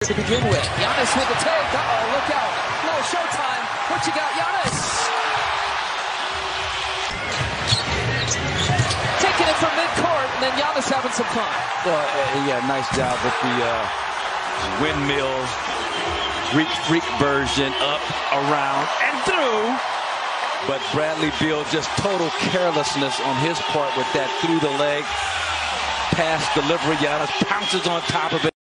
to begin with. Giannis with the take. Uh-oh, look out. No, showtime. What you got, Giannis? Taking it from midcourt, and then Giannis having some fun. Yeah, nice job with the windmill freak version, up, around, and through. But Bradley Beal, just total carelessness on his part with that through the leg pass delivery. Giannis pounces on top of it.